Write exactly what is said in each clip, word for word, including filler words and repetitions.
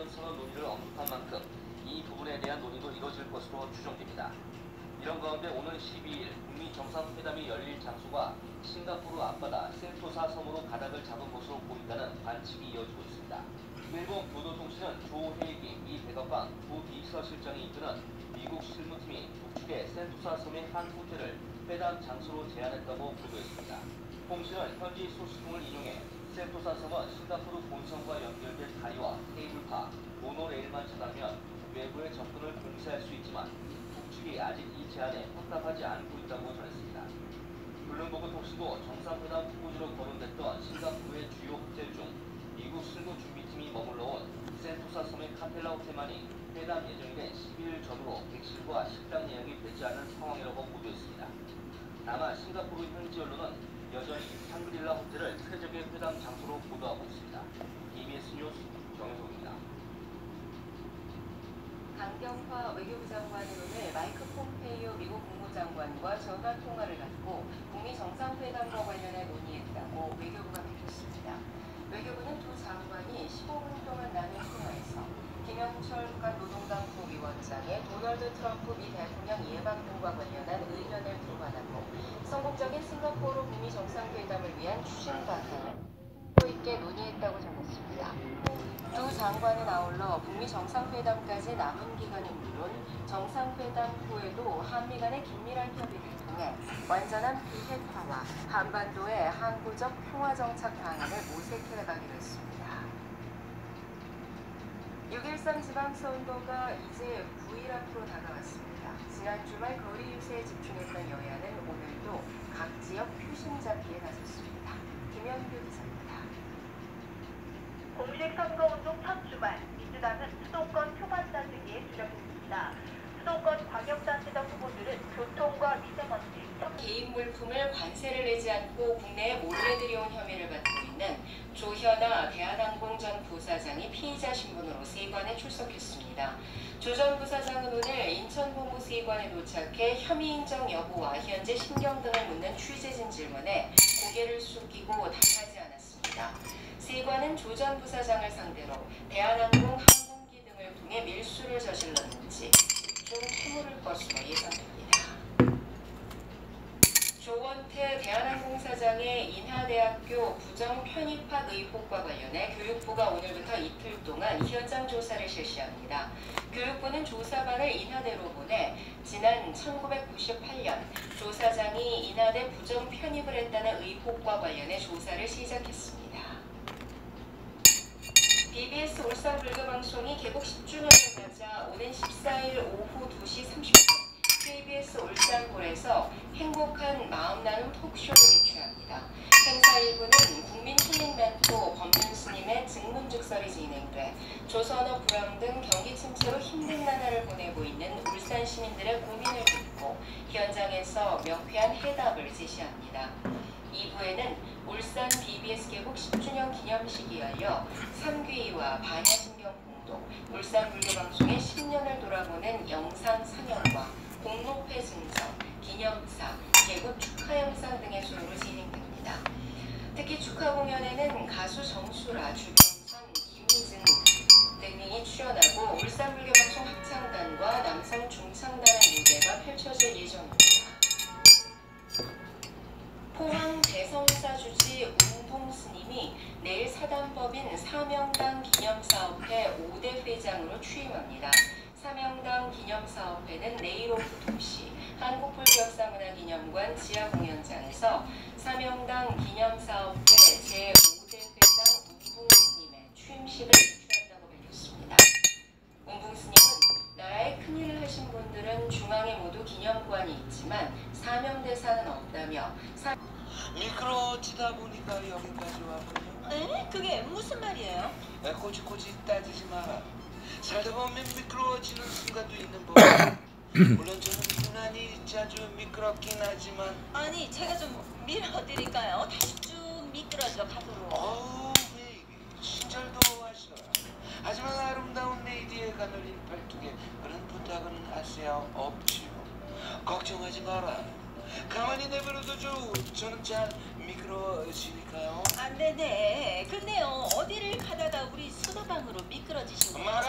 선언 논의를 언급한 만큼 이 부분에 대한 논의도 이뤄질 것으로 추정됩니다. 이런 가운데 오는 십이일 북미 정상회담이 열릴 장소가 싱가포르 앞바다 센토사 섬으로 가닥을 잡은 것으로 보인다는 관측이 이어지고 있습니다. 일본 교도통신은 조 헬기 미 백악관 부비서실장이 이끄는 미국 실무팀이 북측의 센토사 섬의 한 호텔을 회담 장소로 제안했다고 보도했습니다. 통신은 현지 소식통을 인용해 센토사 섬은 싱가포르 본선과 연결된 다리와 케이블카, 모노레일만 차단하면 외부의 접근을 공시할 수 있지만 북측이 아직 이 제안에 확답하지 않고 있다고 전했습니다. 블룸버그 통신도 정상회담 후보지로 거론됐던 싱가포르의 주요 호텔 중 미국 실무준비팀이 머물러 온 센토사 섬의 카펠라 호텔만이 회담 예정이 된 십이일 전후로 객실과 식당 예약이 되지 않은 상황이라고 보도했습니다. 다만 싱가포르 현지 언론은 여전히 샹그릴라 호텔을 최적의 회담 장소로 보도하고 있습니다. 이비에스 뉴스 정혜석입니다. 강경화 외교부 장관은 오늘 마이크 폼페이오 미국 국무장관과 전화 통화를 갖고 북미 정상회담과 관련해 논의했다고 외교부가 밝혔습니다. 외교부는 두 장관이 십오분 동안 나눈 통화에서 김영철 북한노동당 부위원장의 도널드 트럼프 미 대통령 예방 등과 관련한 의견을 교환하고 성공적인 싱가포르 북미 정상회담을 위한 추진 방안을 있게 논의했다고 전했습니다. 두 장관은 아울러 북미 정상회담까지 남은 기간은 물론 정상회담 후에도 한미 간의 긴밀한 협의를 통해 완전한 비핵화와 한반도의 항구적 평화정착 방안을 모색해 나가기로 했습니다. 육점일삼 지방선거가 이제 구일 앞으로 다가왔습니다. 지난 주말 거리 유세에 집중했던 여야는 오늘도 각 지역 표심 잡기에 나섰습니다. 김현규 기자입니다. 공식 선거운동 첫 주말, 민주당은 수도권 표반 따지기에 주력했습니다. 수도권 광역단체장 후보들은 교통과 미세먼지, 개인 물품을 관세를 내지 않고 국내에 몰래 들여온 혐의를 받고 있는 조현아 대한항공 전 부사장이 피의자 신분으로 세관에 출석했습니다. 조 전 부사장은 오늘 인천본부 세관에 도착해 혐의 인정 여부와 현재 심경 등을 묻는 취재진 질문에 고개를 숙이고 답하지 않았습니다. 세관은 조 전 부사장을 상대로 대한항공 항공기 등을 통해 밀수를 저질렀는지 좀 캐물을 것으로 예상됩니다. 조원태 대한항공 사장의 인하대학교 부정 편입학 의혹과 관련해 교육부가 오늘부터 이틀 동안 현장 조사를 실시합니다. 교육부는 조사반을 인하대로 보내 지난 천구백구십팔년 조 사장이 인하대 부정 편입을 했다는 의혹과 관련해 조사를 시작했습니다. 비비에스 울산 불교방송이 개국 십 주년을 맞아 오는 십사일 오후 두시 삼십분 케이비에스 울산홀에서 행복한 마음 나눔 토크쇼를 개최합니다. 행사 일부는 국민 힐링 멘토 법륜 스님의 증문즉설이 진행돼 조선업 불황 등 경기 침체로 힘든 나날을 보내고 있는 울산 시민들의 고민을 듣고 현장에서 명쾌한 해답을 제시합니다. 이 부에는 울산 비비에스 개국 십 주년 기념식이 열려 삼귀와 반야신경 공동, 울산 불교방송의 십 년을 돌아보는 영상 상영과 공로패 증정, 기념사, 개국 축하 영상 등의 수요로 진행됩니다. 특히 축하 공연에는 가수 정수라, 주병선, 김희진 등이 출연하고 울산 불교방송 합창단과 남성 중창단의 무대가 펼쳐질 예정입니다. 포항 대성사 주지 운봉 스님이 내일 사단법인 사명당 기념사업회 오 대 회장으로 취임합니다. 사명당 기념사업회는 내일 오후 두 시 한국불교역사문화기념관 지하공연장에서 사명당 기념사업회 제오 대 회장 운봉 스님의 취임식을 개최한다고 밝혔습니다. 운봉 스님은 나라에 큰일을 하신 분들은 중앙에 모두 기념관이 있지만 사명대사는 없다며 사... 미끄러지다 보니까 여기까지 왔군요. 에? 그게 무슨 말이에요? 꼬치꼬치 따지지 마라. 살다 보면 미끄러워지는 순간도 있는 법. 물론 저는 유난히 자주 미끄럽긴 하지만 아니 제가 좀 밀어드릴까요? 다시 쭉 미끄러져 가도록. 어우 베이비 친절도 하셔라. 하지만 아름다운 레이디에 가늘린 팔뚝에 그런 부탁은 할 수 없지요. 걱정하지 마라. 가만히 내버려둬줘. 저는 잘 미끄러지니까요. 아 네네. 근데요 어디를 가다가 우리 수도방으로 미끄러지신 거예요? 말아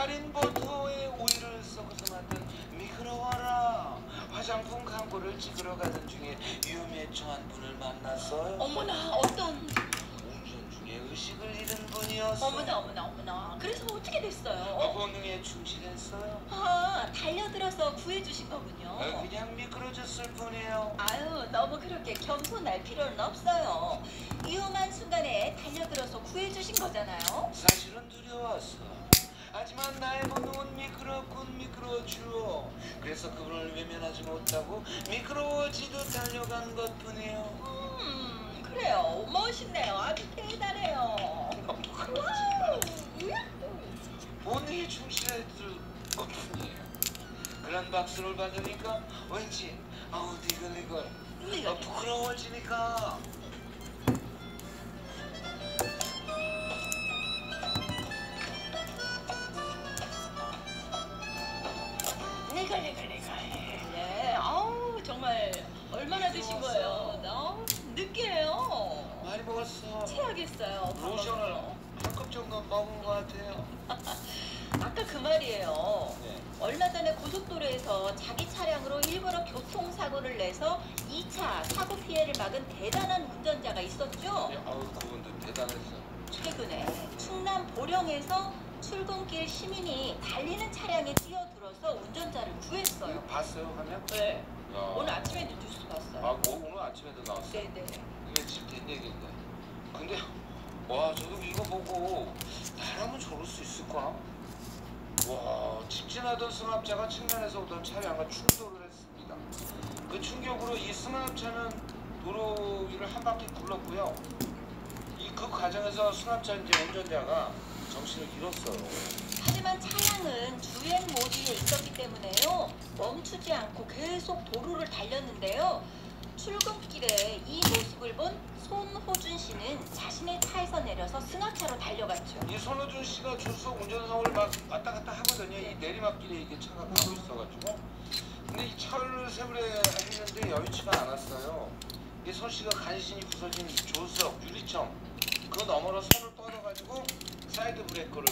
어머나, 어떤... 운전 중에 의식을 잃은 분이었어. 어머나, 어머나, 어머나. 그래서 어떻게 됐어요? 어, 본능에 충실했어요. 아, 달려들어서 구해주신 거군요. 어, 그냥 미끄러졌을 뿐이에요. 아유, 너무 그렇게 겸손할 필요는 없어요. 위험한 순간에 달려들어서 구해주신 거잖아요. 사실은 두려웠어. 하지만 나의 본능은 미끄럽군 미끄러워주어. 그래서 그분을 외면하지 못하고 미끄러워지듯 달려간 것뿐이에요. 음, 그래요. 멋있네요. 아주 대단해요. 와우. 본능에 충실했을 것뿐이에요. 그런 박수를 받으니까 왠지 아우 니글니글 아, 부끄러워지니까. 니글니글니글. 네, 아우 정말 얼마나 드신 거예요? 너무 느끼해요. 많이 먹었어. 체하겠어요. 로션을 한 컵 정도 먹은 것 같아요. 아까 그 말이에요. 네. 얼마 전에 고속도로에서 자기 차량으로 일부러 교통사고를 내서 이 차 사고 피해를 막은 대단한 운전자가 있었죠. 네, 아우 그분도 대단했어. 최근에 충남 보령에서 출근길 시민이 달리는 차량에 뛰어들어서 운전자를 이거 구했어요. 봤어요 화면? 네. 야. 오늘 아침에도 뉴스 봤어요. 아 뭐, 오늘 아침에도 나왔어. 네네. 이게 지금 된 얘기인데. 근데 와 저도 이거 보고 나라면 저럴 수 있을까? 와 직진하던 승합차가 측면에서 오던 차량과 충돌을 했습니다. 그 충격으로 이 승합차는 도로 위를 한 바퀴 굴렀고요. 이 그 과정에서 승합차 이제 운전자가 정신을 잃었어요. 하지만 차량은 주행 모드에 있었기 때문에요. 멈추지 않고 계속 도로를 달렸는데요. 출근길에 이 모습을 본 손호준 씨는 자신의 차에서 내려서 승합차로 달려갔죠. 이 손호준 씨가 줄속 운전석을 막 왔다 갔다 하거든요. 이 내리막길에 이게 차가 가고 있어가지고. 근데 이 차를 세우려 했는데 여의치가 않았어요. 이 손 씨가 간신히 부서진 조수석 유리청 그 너머로 손을 뻗어가지고 사이드 브레이크를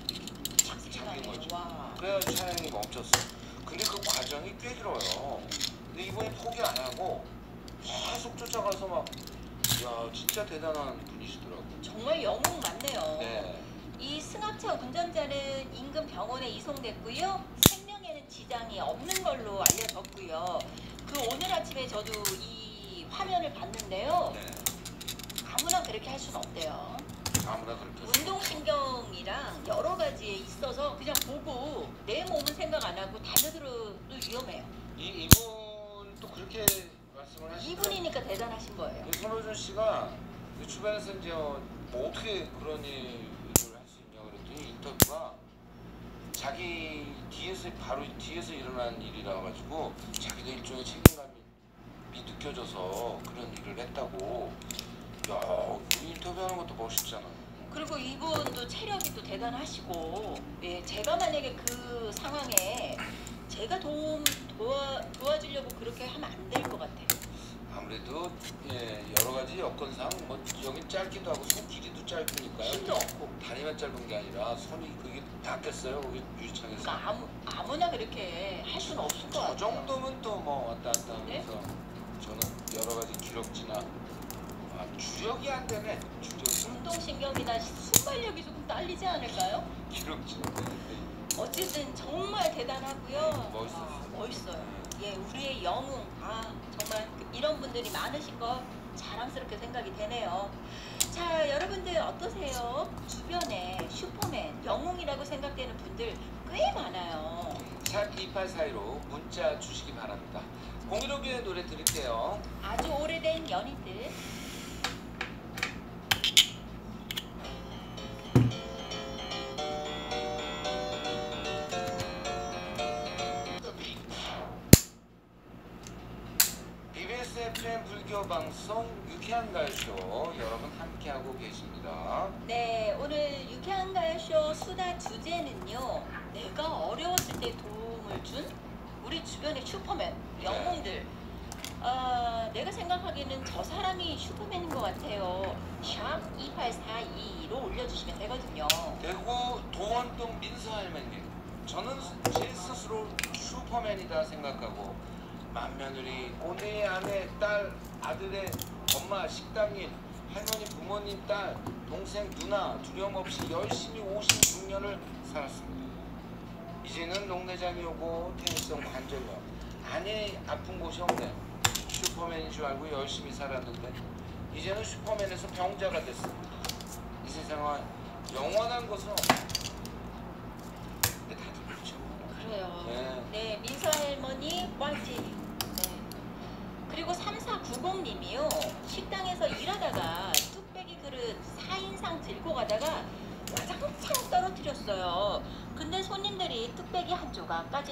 잡힌 거죠. 와. 그래가지고 차량이 멈췄어. 근데 그 과정이 꽤 길어요. 근데 이분이 포기 안 하고 계속 쫓아가서 막, 야 진짜 대단한 분이시더라고. 정말 영웅 맞네요. 네. 이 승합차 운전자는 인근 병원에 이송됐고요. 생명에는 지장이 없는 걸로 알려졌고요. 그 오늘 아침에 저도 이 화면을 봤는데요. 네. 아무나 그렇게 할 수는 없대요. 아무나 그렇게. 운동신경이랑 여러 가지에 있어서 그냥 보고 내 몸은 생각 안 하고 달려들어도 위험해요. 이 이분 또 그렇게 말씀을 하시죠. 이분이니까 대단하신 거예요. 이 손호준 씨가 그 주변에서 이제 뭐 어떻게 그런 일을 할 수 있냐 그랬더니 인터뷰가 자기 뒤에서 바로 뒤에서 일어난 일이라 가지고 자기도 일종의 책임감이 느껴져서 그런 일을 했다고. 야, 그 인터뷰하는 것도 멋있잖아. 그리고 이분도 체력이 또 대단하시고, 예, 제가 만약에 그 상황에 제가 도움 도와 도와주려고 그렇게 하면 안 될 것 같아요. 아무래도 예, 여러 가지 여건상 뭐 여기 짧기도 하고 손 길이도 짧으니까요. 힘도 없고. 다리만 짧은 게 아니라 손이 그게 닿겠어요 거기 유리창에서. 그러니까 아무 아무나 그렇게 할 수는 없을 것 저 같아요. 정도면 또 뭐 왔다 갔다 네? 하면서 저는 여러 가지 주력지나 아, 주력이 안 되네. 주력 운동신경이나 순발력이 조금 딸리지 않을까요? 주력지. 어쨌든 정말 대단하고요. 멋있었어요. 아, 멋있어요. 예, 우리의 영웅. 아, 정말 이런 분들이 많으신 거 자랑스럽게 생각이 되네요. 자, 여러분들 어떠세요? 주변에 슈퍼맨, 영웅이라고 생각되는 분들 꽤 많아요. 샵 이팔사이로 문자 주시기 바랍니다. 공일오비의 노래 드릴게요. 아주 오래된 연인들. 비비에스 에프엠 불교 방송 유쾌한 가요쇼 여러분 함께하고 계십니다. 네, 오늘 유쾌한 가요쇼 수다 주제는요. 내가 어려웠을 때 도움을 준 우리 주변의 슈퍼맨, 영웅들. 아, 내가 생각하기에는 저 사람이 슈퍼맨인 것 같아요. 샵 이팔사이로 올려주시면 되거든요. 대구 도원동 민서할매님, 저는 제 스스로 슈퍼맨이다 생각하고 맏며느리, 오네의 아내, 딸, 아들의 엄마, 식당님 할머니, 부모님, 딸, 동생, 누나 두려움 없이 열심히 오십육 년을 살았습니다. 이제는 농내장이 오고 퇴행성 관절염, 안에 아픈 곳이 없네요. 슈퍼맨인 줄 알고 열심히 살았는데 이제는 슈퍼맨에서 병자가 됐습니다. 이 세상은 영원한 것은 없어요. 근데 다들 그렇죠. 그래요. 네. 네, 민서 할머니 화이팅. 네. 그리고 삼사구공 님이요. 식당에서 일하다가 뚝배기 그릇 사 인상 들고 가다가 와장창 떨어뜨렸어요. 근데 손님들이 뚝배기 한 조각까지